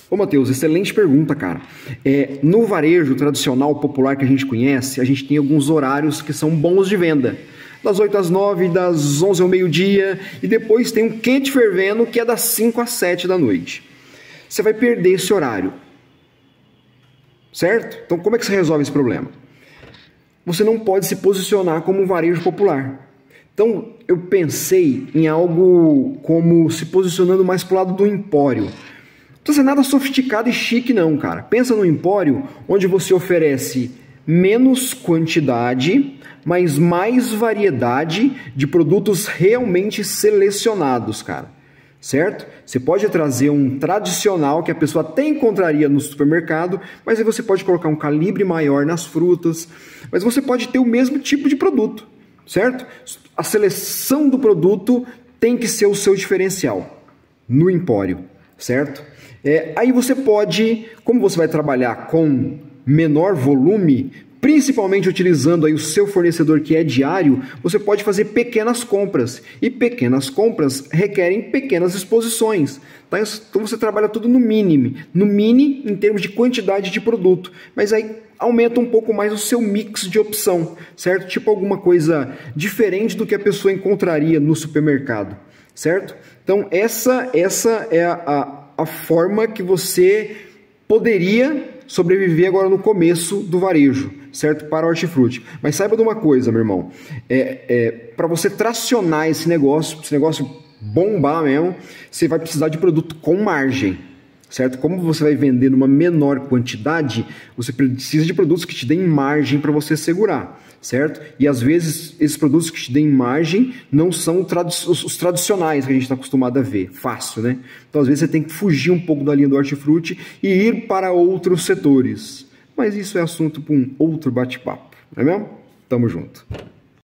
Ô, Matheus, excelente pergunta, cara. No varejo tradicional, popular que a gente conhece, a gente tem alguns horários que são bons de venda. Das 8 às 9, das 11 ao meio-dia, e depois tem um quente fervendo que é das 5 às 7 da noite. Você vai perder esse horário, certo? Então como é que você resolve esse problema? Você não pode se posicionar como um varejo popular. Então eu pensei em algo como se posicionando mais para o lado do empório. Não precisa ser nada sofisticado e chique não, cara. Pensa no empório onde você oferece menos quantidade, mas mais variedade de produtos realmente selecionados, cara. Certo? Você pode trazer um tradicional que a pessoa até encontraria no supermercado, mas aí você pode colocar um calibre maior nas frutas, mas você pode ter o mesmo tipo de produto, certo? A seleção do produto tem que ser o seu diferencial no empório, certo? Aí você pode, como você vai trabalhar com menor volume, principalmente utilizando aí o seu fornecedor que é diário, você pode fazer pequenas compras. E pequenas compras requerem pequenas exposições. Tá? Então você trabalha tudo no mínimo. No mini em termos de quantidade de produto. Mas aí aumenta um pouco mais o seu mix de opção, certo? Tipo alguma coisa diferente do que a pessoa encontraria no supermercado, certo? Então essa é a forma que você poderia sobreviver agora no começo do varejo, certo? Para o hortifruti. Mas saiba de uma coisa, meu irmão, para você tracionar esse negócio bombar mesmo, você vai precisar de produto com margem, certo? Como você vai vender numa menor quantidade, você precisa de produtos que te deem margem para você segurar, certo? E às vezes esses produtos que te deem margem não são os tradicionais que a gente está acostumado a ver, fácil, né? Então às vezes você tem que fugir um pouco da linha do hortifruti e ir para outros setores. Mas isso é assunto para um outro bate-papo, não é mesmo? Tamo junto.